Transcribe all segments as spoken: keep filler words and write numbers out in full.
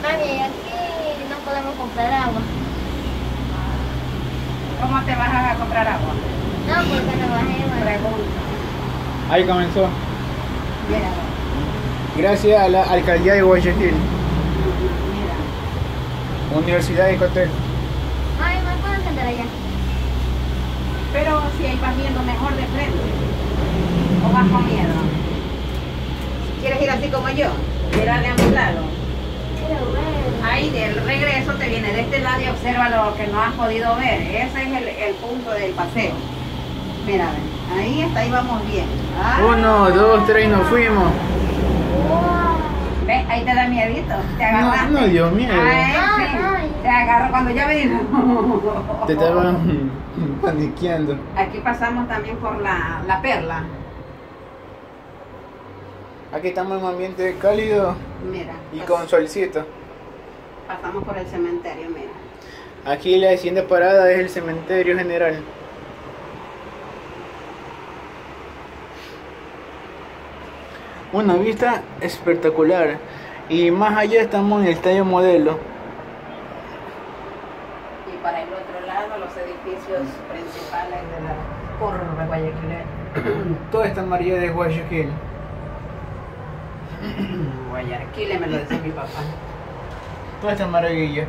Mami, aquí no podemos comprar agua. ¿Cómo te vas a comprar agua? No, porque no bajé. Pregunta. Ahí comenzó. Mira, Gracias a la alcaldía de Guayaquil, mira. Universidad de Cotel. Mami, ¿me puedo sentar allá? Pero si ahí vas viendo mejor de frente. ¿O vas con miedo? ¿Quieres ir así como yo? Mirar de ambos lados. Quiero ver. Ahí del regreso te viene de este lado y observa lo que no has podido ver. Ese es el, el punto del paseo. Mira, ven. Ahí está, ahí vamos bien. Ah. Uno, dos, tres y nos fuimos. Wow. ¿Ves? Ahí te da miedito. Te agarraste. No, no dio miedo. Ay, sí. Ay, ay. Te agarro cuando ya me Te estaban paniqueando. Aquí pasamos también por la, la perla. Aquí estamos en un ambiente cálido Mira. y pas- con solcito. Pasamos por el cementerio, mira. Aquí la siguiente parada es el cementerio general. Una vista espectacular. Y más allá estamos en el estadio Modelo. Y para el otro lado, los edificios principales de la curva Guayaquil. Toda esta María de Guayaquil. Guayaquil, me lo decía mi papá. Toda esta maravilla.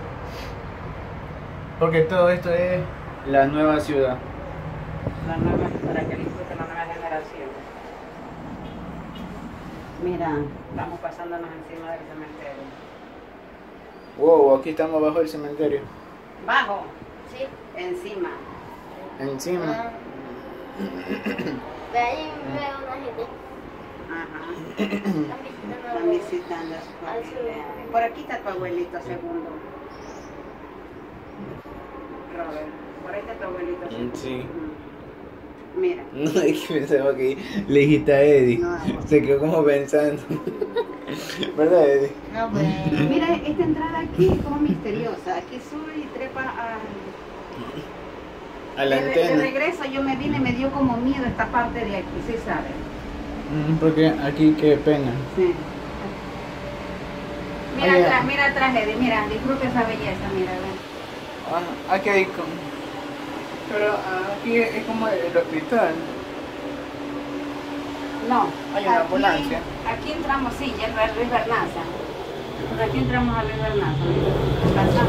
Porque todo esto es la nueva ciudad. La nueva, para que disfrute la nueva generación. Mira, estamos pasándonos encima del cementerio. Wow, aquí estamos bajo el cementerio. Bajo, Sí. encima. Encima. Ah. De ahí veo una gente. Ajá. Están visitando. Están visitando a su Al familia. sur. Por aquí está tu abuelito segundo. Robert, por ahí está tu abuelito segundo. Sí. Mm. Mira. No, es que pensaba que le dijiste a Eddie. No, amor. Se quedó como pensando. ¿Verdad, Eddie? No, pues. Mira, esta entrada aquí es como misteriosa. Aquí sube y trepa a... A la de, de antena. regreso yo me vine y me dio como miedo esta parte de aquí, ¿sí sabes? Mm, Porque aquí qué pena. Sí. Mira Ay, atrás, ya. mira atrás, Eddie, mira, disfruta esa belleza, mira, ven. Ah, aquí hay como... Pero aquí es como el hospital. No, Hay una aquí- ambulancia. Aquí entramos, sí, ya en Luis Bernaza. Por aquí entramos a Luis Bernaza, mira. Pasamos.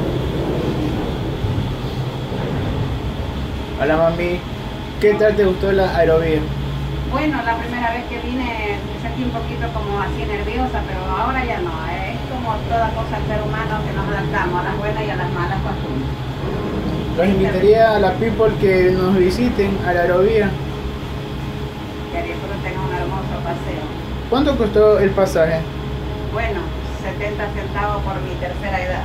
Hola mami, ¿qué tal te gustó la aerovía? Bueno, la primera vez que vine me sentí un poquito como así nerviosa, pero ahora ya no. Es como toda cosa del ser humano que nos adaptamos a las buenas y a las malas costumbres. Los invitaría a la people que nos visiten a la aerovía. Que disfruten un hermoso paseo. ¿Cuánto costó el pasaje? Bueno, setenta centavos por mi tercera edad.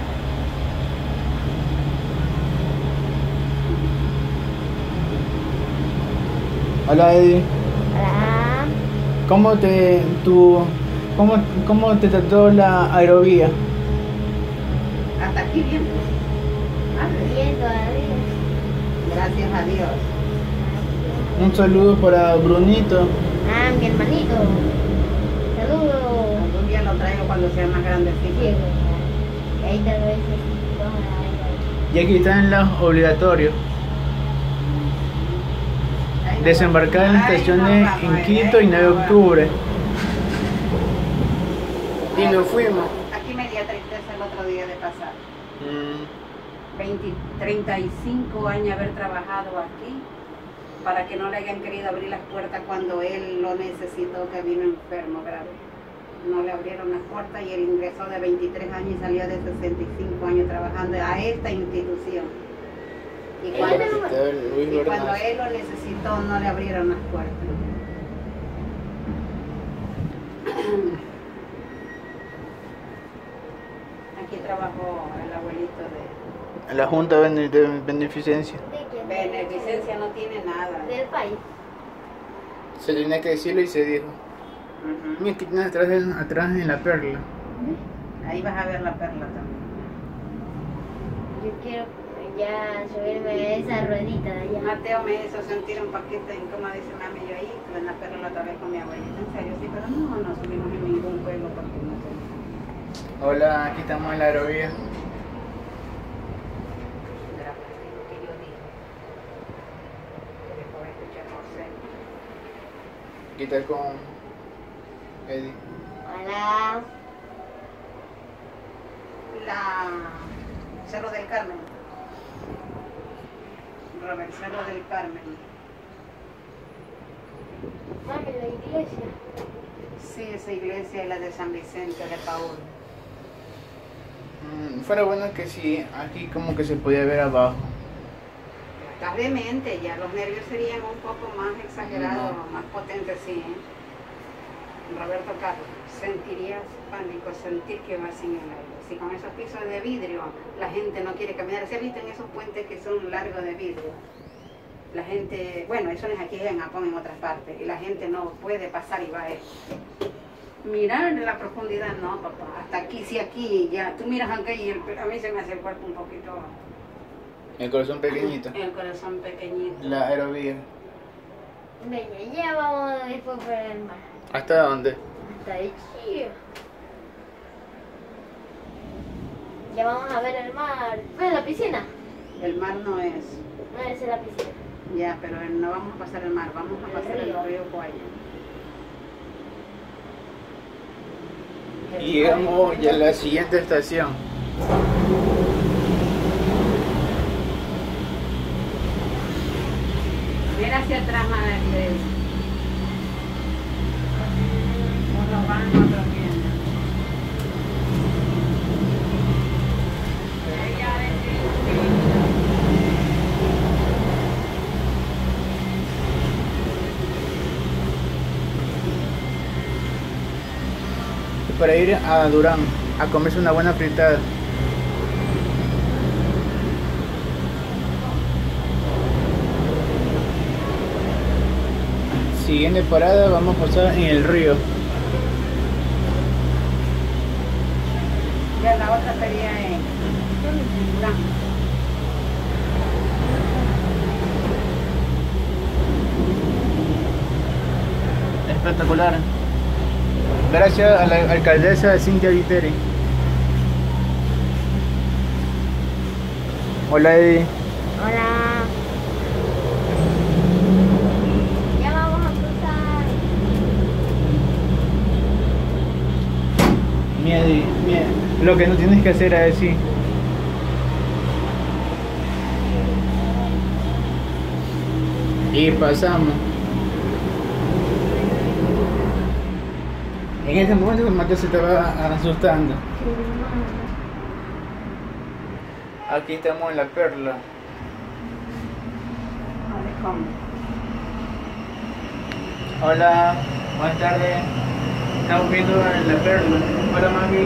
Hola Eddie, Hola. ¿cómo te, tu, cómo, cómo te trató la aerovía? Hasta aquí bien. Ah, Bien, todavía. gracias a Dios. Un saludo para Brunito. Ah, mi hermanito. Saludos. Algún día lo traigo cuando sea más grandecito. Sí, güey. Ahí tal vez. Vamos a Y aquí están los obligatorios. Ahí nos Desembarcar en las vamos. Ahí estaciones nos vamos, en ahí, Quito ahí y nueve de nos vamos. octubre. Y nos fuimos. Aquí me dio tristeza el otro día de pasar. Mm, veinte, treinta y cinco años haber trabajado aquí para que no le hayan querido abrir las puertas cuando él lo necesitó, que vino enfermo grave. No le abrieron las puertas y él ingresó de veintitrés años y salió de sesenta y cinco años trabajando a esta institución. Y cuando, Luis y cuando Bernaza. él lo necesitó no le abrieron las puertas. Aquí trabajó el abuelito de... La Junta de de Beneficencia. ¿De quién? Beneficencia no tiene nada. Del país. Se tenía que decirlo y se dijo. Ujú. Mira, que tiene atrás, en- atrás en la perla. Ahí vas a ver la perla también. Yo quiero ya subirme a esa ruedita de allá. Mateo me hizo sentir un poquito incómodo, dice mami, yo ahí en la perla otra vez con mi abuelita. En serio, sí, pero no, no subimos en ningún juego porque no sé. Hola, aquí estamos en la aerovía. Gracias, lo que yo digo. Que después escuchar José. Aquí está con Eddie. Hola. La Cerro del Carmen. Robert, Cerro del Carmen. Mami, la iglesia. Sí, esa iglesia es la de San Vicente de Paúl. Mm, fuera bueno que sí, aquí como que se podía ver abajo. Estás demente, ya los nervios serían un poco más exagerados, No. más potentes, sí. ¿eh? Roberto Carlos, sentirías pánico, sentir que vas en el aire. Si con esos pisos de vidrio la gente no quiere caminar, ¿se ha visto en esos puentes que son largos de vidrio? La gente, bueno, eso no es aquí en Japón, en otras partes, y la gente no puede pasar y va a mirar de la profundidad, no, papá. Hasta aquí, sí, aquí, ya. Tú miras acá y el, a mí se me hace el cuerpo un poquito. El corazón pequeñito. El corazón pequeñito. La aerovía. Venga, ya vamos después por el mar. ¿Hasta dónde? Hasta ahí, chido. Ya vamos a ver el mar. ¿Ves la piscina? El mar no es. No, esa es la piscina. Ya, pero no vamos a pasar el mar, vamos a El pasar el río. río Guaya. Y llegamos ya a la siguiente estación. Mira hacia atrás, madre de eso. Unos van, otros vienen. Para ir a Durán a comerse una buena fritada. Siguiente parada, vamos a pasar en el río. Ya la otra sería en Durán. Espectacular. Gracias a la alcaldesa Cintia Viteri. Hola Eddie. Hola. Ya vamos a cruzar. Mi Eddie, mi- lo que no tienes que hacer es así. Y pasamos. En ese momento Mateo se estaba asustando. Aquí estamos en la perla. Vale, ¿cómo? Hola, buenas tardes. Estamos viendo en la perla. Hola mami.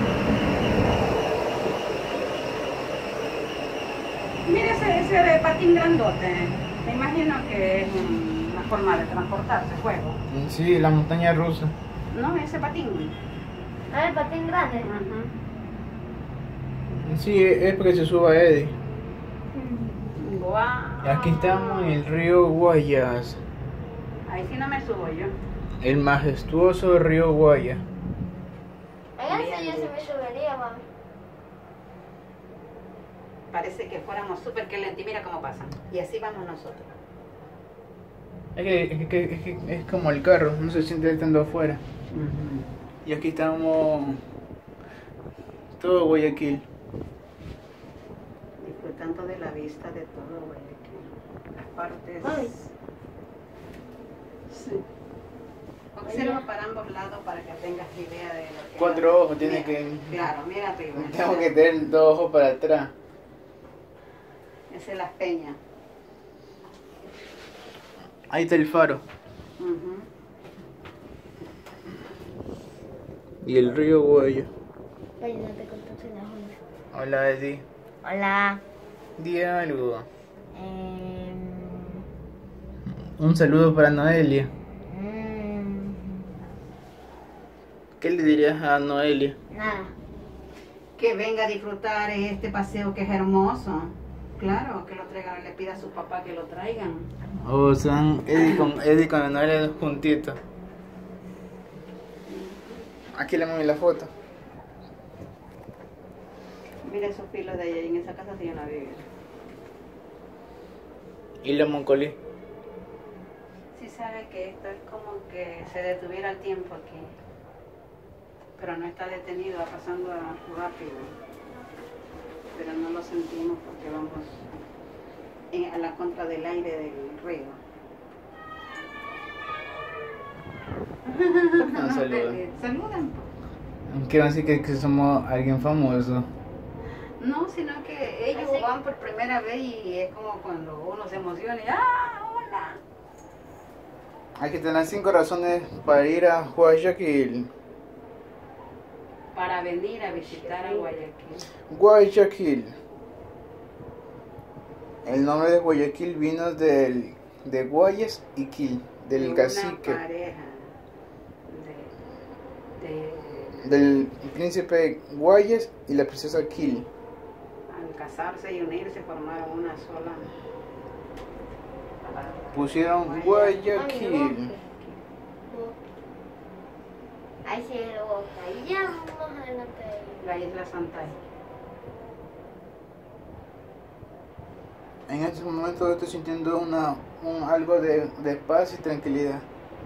Mira ese, ese patín grandote. Me imagino que es una forma de transportarse, juego. Sí, la montaña rusa. No, ese patín. Ah, el patín grande. Ajá. Sí, es para que se suba Eddie. Guau. Y aquí estamos en el río Guayas. Ahí sí no me subo yo. El majestuoso río Guaya. En ese yo se me subiría, mami. Parece que fuéramos súper que lento y mira cómo pasan. Y así vamos nosotros. Es que, es, que, es, que es como el carro, no se siente estando afuera. Y aquí estamos todo Guayaquil. Disfrutando de la vista de todo Guayaquil. Las partes. Ay. Sí. Observa para ambos lados para que tengas idea de lo que. Cuatro ojos tiene Mira, que. Claro, mira arriba. Tengo que tener dos ojos para atrás. Esa es la peña. Ahí está el faro. Ujú. Y el río Guaya. Ay, no te contaste la onda. Hola Eddie. Hola. Di algo. Eh, Un saludo para Noelia. mm, ¿Qué le dirías a Noelia? nada. Que venga a disfrutar este paseo que es hermoso. Claro, que lo traigan, le pida a su papá que lo traigan. O son Eddie con Eddie con Noelia juntitos. Aquí le mando la foto. Mira esos filos de allá, en esa casa sí yo no vivía. ¿Y la Moncolí? Sí sabe que esto es como que se detuviera el tiempo aquí. Pero no está detenido, va pasando rápido. Pero no lo sentimos porque vamos en- a la contra del aire del río. No, saludan. Saludan. Quiero decir que, que somos alguien famoso. No, sino que ellos Así- van por primera vez y es como cuando uno se emociona y ¡ah, hola! Hay que tener cinco razones para ir a Guayaquil. Para venir a visitar a Guayaquil. Guayaquil. El nombre de Guayaquil vino del, de Guayas y Quil, del Una cacique, pareja de, de- del príncipe Guayas y la princesa Quil. al casarse y unirse formaron una sola. para- Pusieron Guaya- Guayaquil. Ahí sí es el boca. Y ya vamos adelante. La isla Santay. En este momento estoy sintiendo una, un, algo de, de paz y tranquilidad.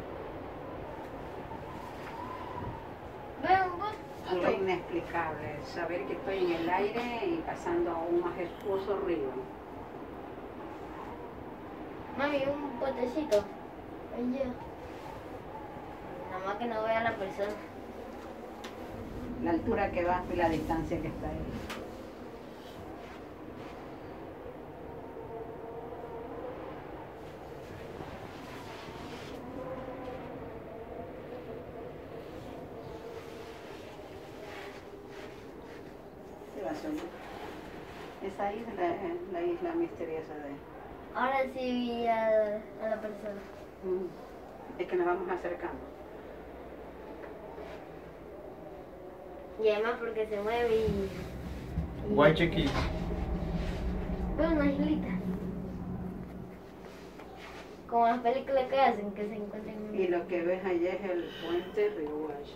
Ven, vos. Algo inexplicable, saber que estoy en el aire y pasando a un majestuoso río. Mami, un botecito. Ahí ya. Nada más que no vea a la persona. La altura que va y la distancia que está ahí. Se va solo. Esa isla es la isla misteriosa de... Ahora sí vi a, a la persona. Mm. Es que nos vamos acercando. Y además porque se mueve y... y- Guayaquil. Veo una islita. Como las películas que hacen, que se encuentran en... Y lo que ves allá es el puente Riguash.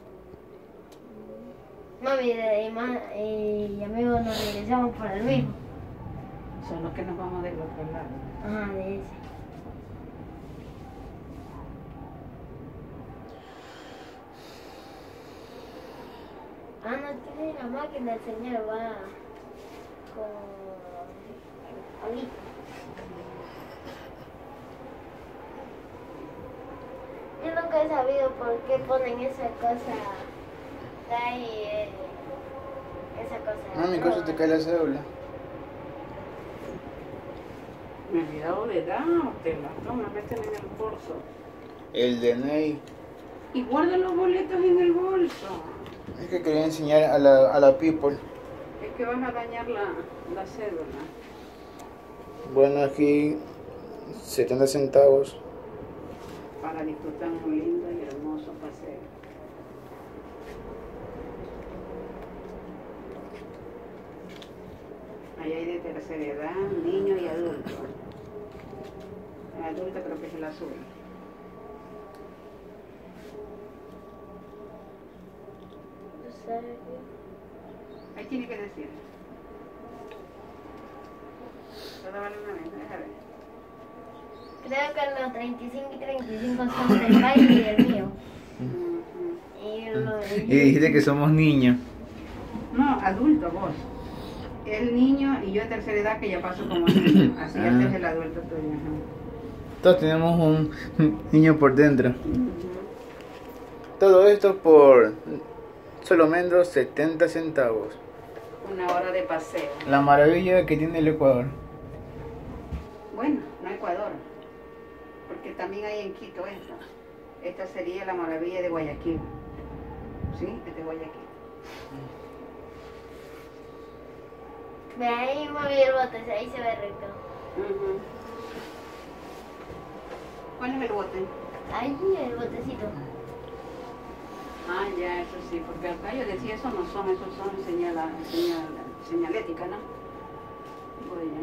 Mami de- y, ma- y amigos nos regresamos por el mismo. Solo que nos vamos del otro lado. Ajá, de ese. Ah, no tiene la máquina, el señor va con ahorita. Yo nunca he sabido por qué ponen esa cosa de ahí, eh, esa cosa. No, mi cosa te cae la cédula. Me he olvidado de dar, te la toma, meten en el bolso. El D N I. Y guarda los boletos en el bolso. Es que quería enseñar a la, a la people. Es que vas a dañar la, la cédula. Bueno, aquí setenta centavos. Para disfrutar un lindo y hermoso paseo. Ahí hay de tercera edad, niño y adulto. El adulto creo que es el azul. ¿Tú sabes? Ahí tiene que decir. Todo vale una vez, déjame ver. Creo que los treinta y cinco y treinta y cinco son del país y del mío. Ujú. Y lo Y dijiste que somos niños. No, adulto vos. El niño y yo de tercera edad que ya paso como niño. Así Ah. este es el adulto tuyo. Ajá. Todos tenemos un niño por dentro. Ujú. Todo esto por solo menos setenta centavos. Una hora de paseo. La maravilla que tiene el Ecuador. Bueno, no Ecuador. Porque también hay en Quito esto. Esta sería la maravilla de Guayaquil. ¿Sí? Es de Guayaquil. Ve ahí moví el bote, ahí se ve recto. Ujú. ¿Cuál es el bote? Ahí el botecito. Ah, ya, eso sí, porque acá yo decía, eso no son, esos son señala, señal, señalética, ¿no? Bueno.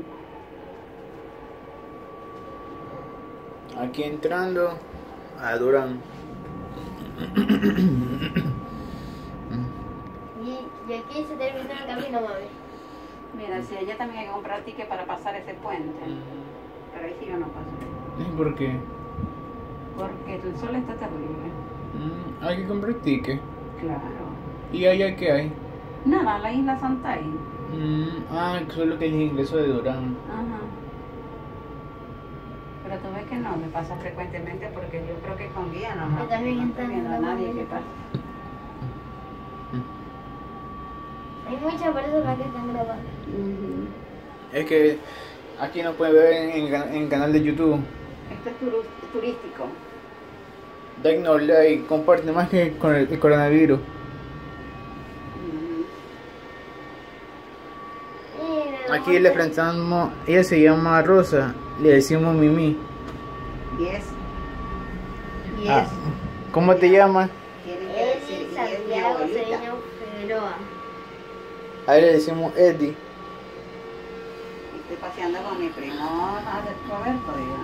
Aquí entrando a Durán. Y, y porque aquí se terminó el camino, mami. Mira, si ella también hay que comprar ticket para pasar ese puente. Pero ahí sí yo no paso. ¿Y por qué? Porque el sol está terrible. Mm, hay que comprar ticket. Claro. ¿Y allá qué hay? Nada, la isla Santa ahí. Mm, ah, solo que es el ingreso de Durán. Ajá. Pero tú ves que no, me pasa frecuentemente porque yo creo que con guía nomás. Yo también no estoy entiendo, viendo a nadie mami. que pasa. Hay muchas personas que están grabando. Ujú. Es que aquí nos pueden ver en, en, en el canal de YouTube. Esto es turu- turístico. Danos like, comparte más que con el, el coronavirus. Ujú. Mira, Aquí le presentamos, ella se llama Rosa, le decimos Mimi. Yes. Yes. Ah, ¿cómo te llamas? Tienen que decir, Eli y es mi Santiago abuelita. Cedeño Figueroa. A él le decimos Eddie. Estoy paseando con mi primo ah, Roberto, diga.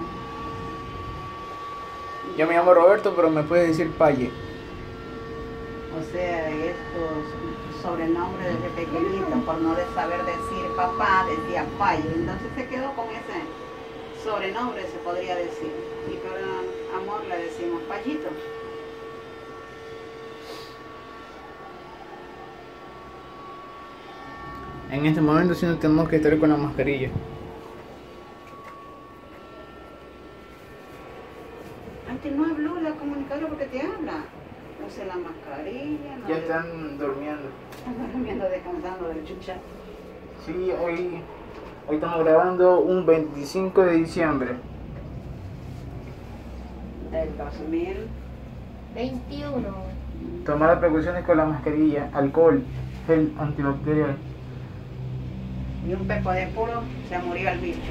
Yo me llamo Roberto, pero me puedes decir Paye. O sea, estos sobrenombres desde pequeñito, por no de saber decir papá, decía Paye. Entonces se quedó con ese sobrenombre, se podría decir. Y por amor le decimos Payito. En este momento sí no tenemos que estar con la mascarilla. Antes no habló la comunicadora porque te habla. Use la mascarilla. No Ya le- están durmiendo. Están durmiendo, descansando del chucha. Sí, hoy, hoy estamos grabando un veinticinco de diciembre. Del dos mil. veintiuno. Tomar las precauciones con la mascarilla, alcohol, gel antibacterial. Y un pepo de puro, se murió el bicho.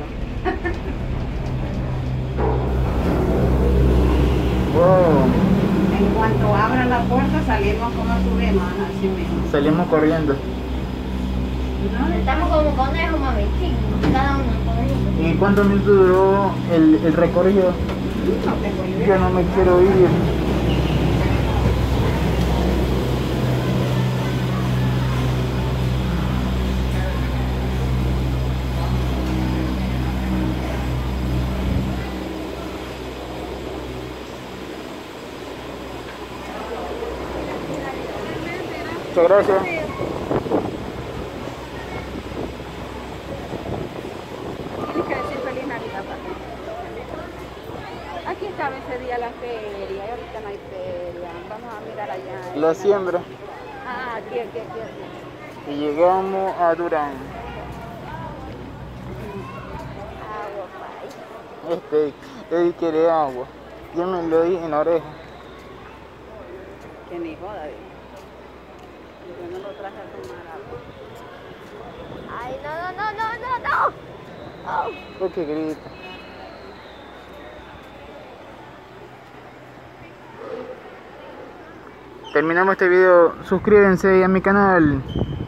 Wow. En cuanto abra la puerta salimos como subimos, así mismo. Salimos corriendo. No, Estamos como conejos, mami. Sí, cada uno conejito. ¿Y cuántos minutos duró el, el recorrido? no tengo idea. Yo no me quiero ir. Muchas gracias. Tienes que decir feliz Navidad, papi. Aquí estaba ese día la feria, y ahorita no hay feria. Vamos a mirar allá. La siembra. Ah, aquí, aquí, aquí, aquí. Y llegamos a Durán. Agua, país. Este, él quiere agua. Yo me lo di en la oreja. Que ni joda, digo. Yo no lo traje a tomar agua. Ay, no, no, no, no, no, no. Oh. ¿Por qué grita? Terminamos este video. Suscríbanse a mi canal.